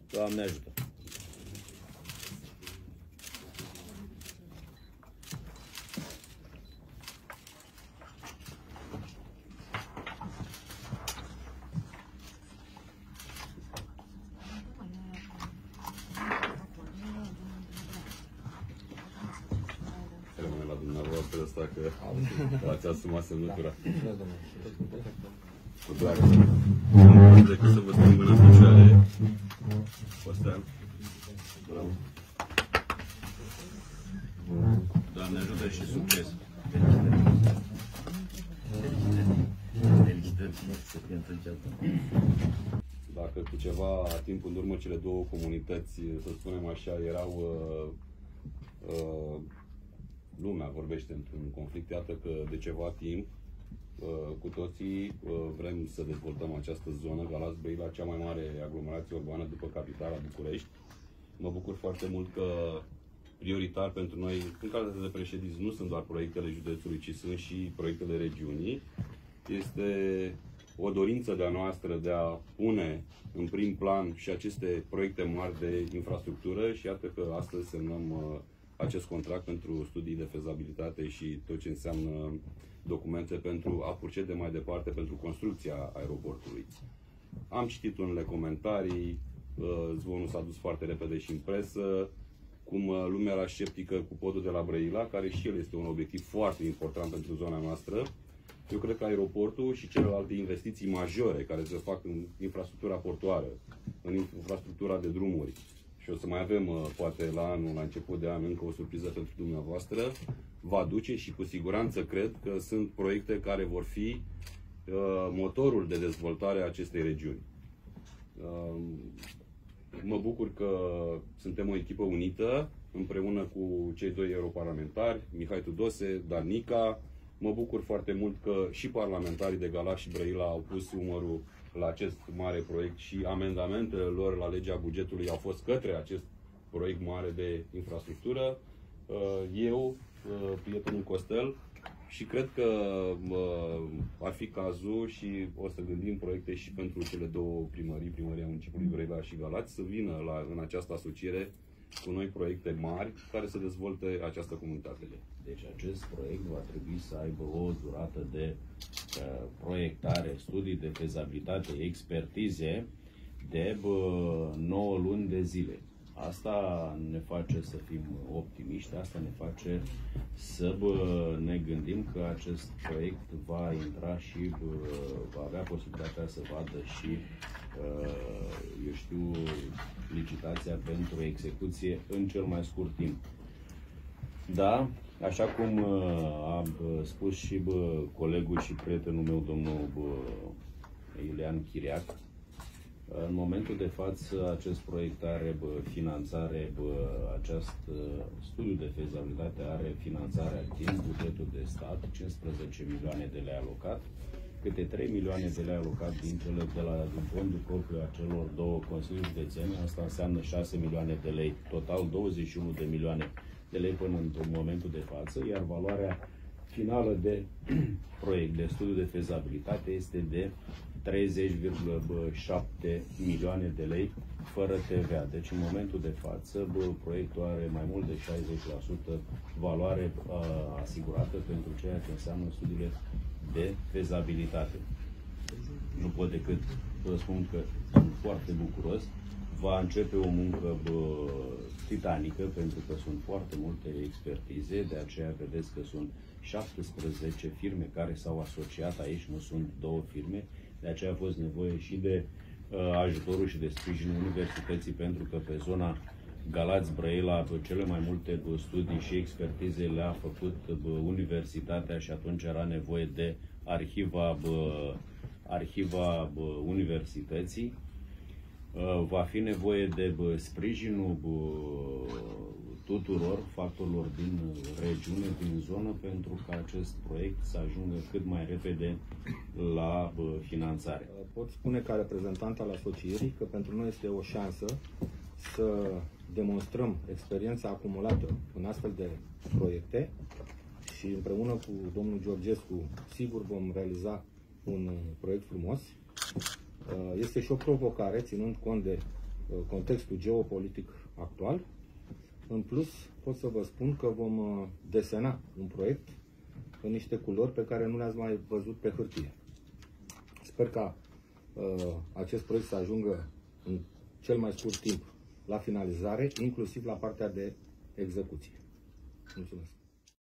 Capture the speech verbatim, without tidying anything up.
Doamne ajută! Rămâne la dumneavoastră asta că ați asumat semnătura. Cu drag. Nu decât să vă spun mâna în picioare. Costean. Bravo. Doamne ajută și succes! Dacă cu ceva timp în urmă cele două comunități, să spunem așa, erau uh, uh, lumea vorbește într-un conflict, iată că de ceva timp uh, cu toții uh, vrem să dezvoltăm această zonă, Galați-Brăila, cea mai mare aglomerație urbană după capitala București. Mă bucur foarte mult că prioritar pentru noi, în calitate de președinți, nu sunt doar proiectele județului, ci sunt și proiectele regiunii. Este o dorință de-a noastră de a pune în prim plan și aceste proiecte mari de infrastructură și iată că astăzi semnăm uh, acest contract pentru studii de fezabilitate și tot ce înseamnă documente pentru a procede mai departe pentru construcția aeroportului. Am citit unele comentarii, uh, zvonul s-a dus foarte repede și în presă, cum uh, lumea era sceptică cu podul de la Brăila, care și el este un obiectiv foarte important pentru zona noastră. Eu cred că aeroportul și celelalte investiții majore care se fac în infrastructura portoară, în infrastructura de drumuri, și o să mai avem, poate la anul, la început de an, încă o surpriză pentru dumneavoastră, va duce și cu siguranță cred că sunt proiecte care vor fi uh, motorul de dezvoltare a acestei regiuni. Uh, mă bucur că suntem o echipă unită, împreună cu cei doi europarlamentari, Mihai Tudose, Dan Nica. Mă bucur foarte mult că și parlamentarii de Galați și Brăila au pus umărul la acest mare proiect și amendamentele lor la legea bugetului au fost către acest proiect mare de infrastructură. Eu, prietenul Costel, și cred că ar fi cazul și o să gândim proiecte și pentru cele două primării, Primăria Municipiului Brăila și Galați, să vină la, în această asociere cu noi proiecte mari care să dezvolte această comunitate. Deci acest proiect va trebui să aibă o durată de uh, proiectare, studii de fezabilitate, expertize de bă, nouă luni de zile. Asta ne face să fim optimiști, asta ne face să bă, ne gândim că acest proiect va intra și bă, va avea posibilitatea să vadă și, uh, eu știu, licitația pentru execuție în cel mai scurt timp. Da, așa cum uh, a bă, spus și bă, colegul și prietenul meu, domnul bă, Iulian Chiriac, în momentul de față acest proiect are bă, finanțare, bă, acest uh, studiu de fezabilitate are finanțarea din bugetul de stat, cincisprezece milioane de lei alocat, câte trei milioane de lei alocat din cele de la din fondul propriu a celor două consilii județene, asta înseamnă șase milioane de lei, total douăzeci și unu de milioane de lei până în momentul de față, iar valoarea finală de proiect de studiu de fezabilitate este de treizeci virgulă șapte milioane de lei fără T V A. Deci în momentul de față bă, proiectul are mai mult de șaizeci la sută valoare uh, asigurată pentru ceea ce înseamnă studiile de fezabilitate. Nu pot decât să spun că sunt foarte bucuros. Va începe o muncă bă, titanică pentru că sunt foarte multe expertize, de aceea vedeți că sunt șaptesprezece firme care s-au asociat aici, nu sunt două firme, de aceea a fost nevoie și de uh, ajutorul și de sprijinul universității, pentru că pe zona Galați-Brăila cele mai multe bă, studii și expertize le-a făcut bă, universitatea și atunci era nevoie de arhiva, bă, arhiva bă, universității. Uh, va fi nevoie de bă, sprijinul bă, tuturor factorilor din regiune, din zonă, pentru ca acest proiect să ajungă cât mai repede la bă, finanțare. Pot spune ca reprezentant al asocierii că pentru noi este o șansă să demonstrăm experiența acumulată în astfel de proiecte și împreună cu domnul Georgescu sigur vom realiza un proiect frumos. Este și o provocare, ținând cont de contextul geopolitic actual. În plus, pot să vă spun că vom desena un proiect în niște culori pe care nu le-ați mai văzut pe hârtie. Sper ca uh, acest proiect să ajungă în cel mai scurt timp la finalizare, inclusiv la partea de execuție. Mulțumesc!